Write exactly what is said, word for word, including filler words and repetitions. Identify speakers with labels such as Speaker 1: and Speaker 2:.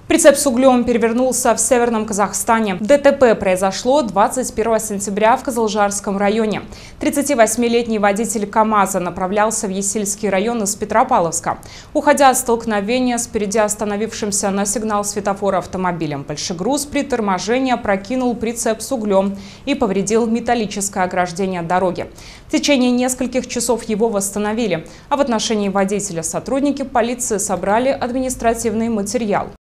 Speaker 1: Прицеп с углем перевернулся в Северном Казахстане. ДТП произошло двадцать первого сентября в Кызылжарском районе. тридцативосьмилетний водитель КАМАЗа направлялся в Есильский район из Петропавловска. Уходя от столкновения с впереди остановившимся на сигнал светофора автомобилем, большегруз при торможении опрокинул прицеп с углем и повредил металлическое ограждение дороги. В течение нескольких часов его восстановили, а в отношении водителя сотрудники полиции собрали административный материал.